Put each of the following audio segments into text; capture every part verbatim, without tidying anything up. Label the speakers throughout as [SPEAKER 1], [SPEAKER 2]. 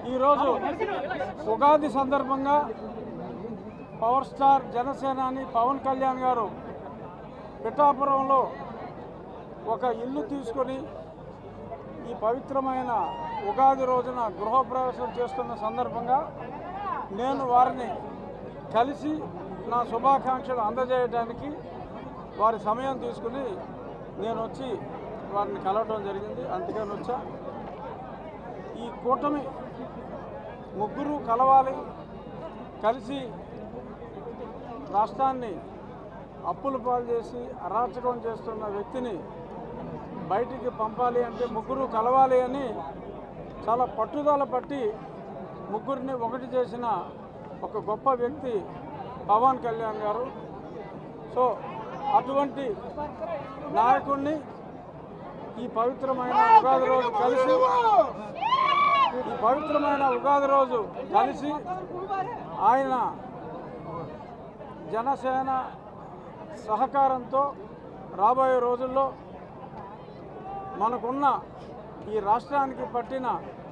[SPEAKER 1] ఈరోజు ఉగాది సందర్భంగా power star జనసేనాని పవన్ కళ్యాణ్ గారు పిఠాపురంలో ఒక ఇల్లు తీసుకొని ఈ పవిత్రమైన ఉగాది రోజున గృహప్రవేశం చేస్తున్న సందర్భంగా నేను వారిని కలిసి నా శుభాకాంక్షలు అందజేయడానికి వారి సమయం తీసుకుని నేను వచ్చి వారిని కలవటం జరిగింది. అందుకని వచ్చా. ఈ కూటమి ముగ్గురు కలవాలి, కలిసి రాష్ట్రాన్ని అప్పుల పాలు చేసి అరాచకం చేస్తున్న వ్యక్తిని బయటికి పంపాలి అంటే ముగ్గురు కలవాలి అని చాలా పట్టుదల పట్టి ముగ్గురిని ఒకటి చేసిన ఒక గొప్ప వ్యక్తి పవన్ కళ్యాణ్ గారు. సో అటువంటి నాయకుడిని ఈ పవిత్రమైన ఉగాది రోజు కలిసి ఈ పవిత్రమైన ఉగాది రోజు కలిసి ఆయన జనసేన సహకారంతో రాబోయే రోజుల్లో మనకున్న ఈ రాష్ట్రానికి పట్టిన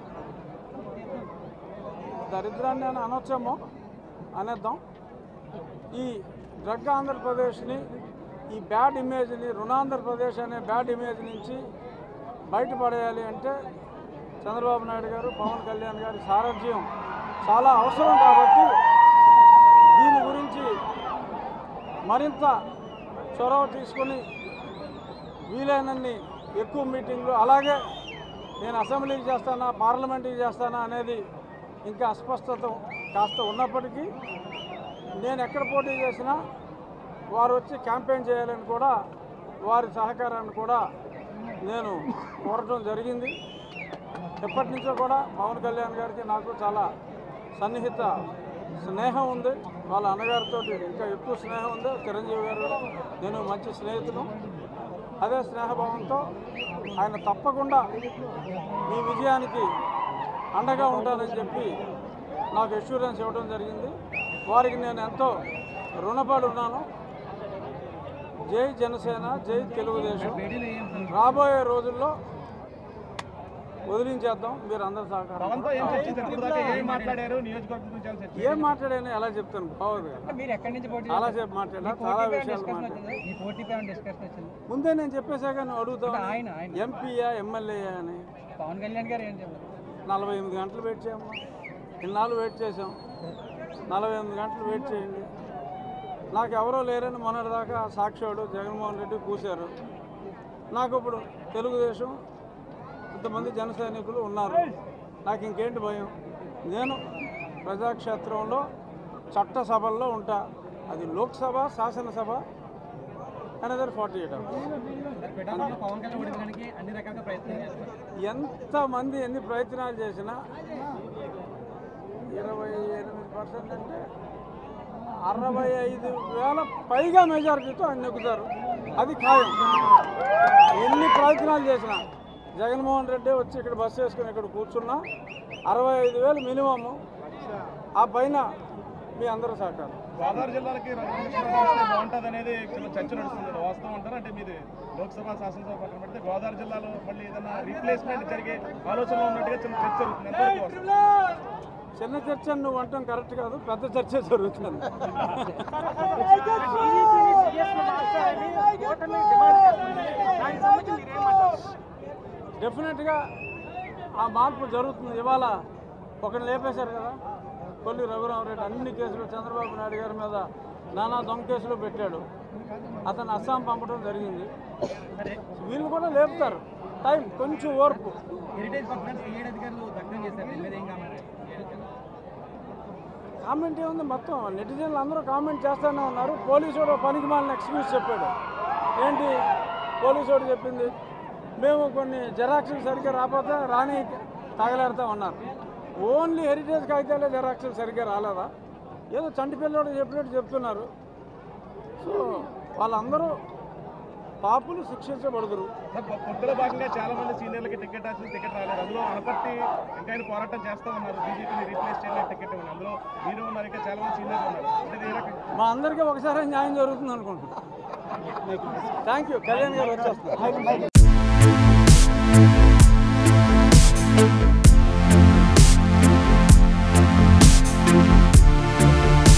[SPEAKER 1] దరిద్రాన్ని అని అనొచ్చేమో అనేద్దాం. ఈ డ్రగ్ ఆంధ్రప్రదేశ్ని, ఈ బ్యాడ్ ఇమేజ్ని, రుణాంధ్రప్రదేశ్ అనే బ్యాడ్ ఇమేజ్ నుంచి బయటపడేయాలి అంటే చంద్రబాబు నాయుడు గారు, పవన్ కళ్యాణ్ గారి సారథ్యం చాలా అవసరం. కాబట్టి దీని గురించి మరింత చొరవ తీసుకొని వీలైనన్ని ఎక్కువ మీటింగ్లు, అలాగే నేను అసెంబ్లీకి చేస్తానా పార్లమెంట్కి చేస్తానా అనేది ఇంకా అస్పష్టత కాస్త ఉన్నప్పటికీ నేను ఎక్కడ పోటీ చేసినా వారు వచ్చి క్యాంపెయిన్ చేయాలని కూడా వారి సహకారాన్ని కూడా నేను కోరటం జరిగింది. ఎప్పటి నుంచో కూడా పవన్ కళ్యాణ్ గారికి నాకు చాలా సన్నిహిత స్నేహం ఉంది. వాళ్ళ అన్నగారితో ఇంకా ఎక్కువ స్నేహం ఉంది. చిరంజీవి గారు నేను మంచి స్నేహితులు. అదే స్నేహభావంతో ఆయన తప్పకుండా ఈ విజయానికి అండగా ఉంటానని చెప్పి నాకు అష్యూరెన్స్ ఇవ్వడం జరిగింది. వారికి నేను ఎంతో రుణపడి ఉన్నాను. జై జనసేన, జై తెలుగుదేశం. రాబోయే రోజుల్లో వదిలించేద్దాం. మీరు అందరూ సహకారం. ఏం మాట్లాడాను ఎలా చెప్తాను బాగోదు. చాలా సేపు మాట్లాడా, చాలా విషయాలు మాట్లాడాను. ముందే నేను చెప్పేసా కానీ అడుగుతాను ఎంపీయా ఎమ్మెల్యేయా అని.
[SPEAKER 2] పవన్ కళ్యాణ్ గారు ఏం చెప్పారు?
[SPEAKER 1] నలభై ఎనిమిది గంటలు వెయిట్ చేయమ్మా. ఇన్నాళ్ళు వెయిట్ చేసాం. నలభై ఎనిమిది గంటలు వెయిట్ చేయండి. నాకు ఎవరో లేరని మొన్నటిదాకా సాక్షాడు జగన్మోహన్ రెడ్డి కూశారు. నాకు ఇప్పుడు తెలుగుదేశం ఇంతమంది జన సైనికులు ఉన్నారు. నాకు ఇంకేంటి భయం? నేను ప్రజాక్షేత్రంలో చట్టసభల్లో ఉంటా. అది లోక్సభ, శాసనసభ, అనదర్ ఫార్టీ ఎయిట్ అవర్స్. ఎంతమంది ఎన్ని ప్రయత్నాలు చేసినా ఇరవై ఎనిమిది పర్సెంట్ అంటే అరవై ఐదు వేల పైగా మెజారిటీతో ఆయన నెగ్గుతారు. అది ఖాయం. ఎన్ని ప్రయత్నాలు చేసినా జగన్మోహన్ రెడ్డి వచ్చి ఇక్కడ బస్సు వేసుకుని ఇక్కడ కూర్చున్నా అరవై ఐదు వేలు మినిమము. ఆ పైన మీ అందరూ సహకారం.
[SPEAKER 3] గోదావరి జిల్లాలకి బాగుంటుంది అనేది చర్చ నడుస్తుంది. వాస్తవం అంటారు అంటే మీరు లోక్సభ, శాసనసభ పక్కన పెడితే గోదావరి జిల్లాలో మళ్ళీ ఏదైనా రీప్లేస్మెంట్ జరిగే ఆలోచన ఉన్నట్టుగా చిన్న చర్చ జరుగుతుంది.
[SPEAKER 1] చిన్న చర్చ నువ్వు అంటాం కరెక్ట్ కాదు, పెద్ద చర్చ జరుగుతుంది. డెఫినెట్గా ఆ మార్పు జరుగుతుంది. ఇవాళ ఒకరిని లేపేశారు కదా, కొల్లి రఘురామరెడ్డి. అన్ని కేసులు చంద్రబాబు నాయుడు గారి మీద నానా దొంగ కేసులు పెట్టాడు. అతను అస్సాం పంపడం జరిగింది. వీళ్ళు కూడా లేపుతారు. టైం, కొంచెం ఓర్పు. కామెంట్ ఏముంది? మొత్తం నెటిజన్లు అందరూ కామెంట్ చేస్తూనే ఉన్నారు. పోలీసుడు పనికి మాలిన ఎక్స్క్యూజ్ చెప్పాడు. ఏంటి పోలీసుడు చెప్పింది? మేము కొన్ని జెరాక్స్లు సరిగ్గా రాకపోతే రాని తగలేరుతా ఉన్నారు. ఓన్లీ హెరిటేజ్ కాగితాలే జెరాక్స్లు సరిగ్గా రాలేదా? ఏదో చంటి పిల్లడు చెప్పినట్టు చెప్తున్నారు. సో వాళ్ళందరూ పాపులు శిక్షించబడుదురు.
[SPEAKER 3] పొత్తుల భాగంగా చాలా మంది సీనియర్లకి టికెట్ వచ్చింది, టికెట్ రాలేదు. అందులో అనపర్తి ఇంకా ఆయన పోరాటం చేస్తూ ఉన్నారు. బీజేపీని రీప్లేస్ చేయడానికి టికెట్ ఉంది. అందులో మీరు ఉన్నారు, ఇంకా చాలా మంది సీనియర్లు ఉన్నారు.
[SPEAKER 1] మా అందరికీ ఒకసారి న్యాయం జరుగుతుంది అనుకుంటున్నాను. Thank you. కళ్యాణ్ గారు వచ్చేస్తారు.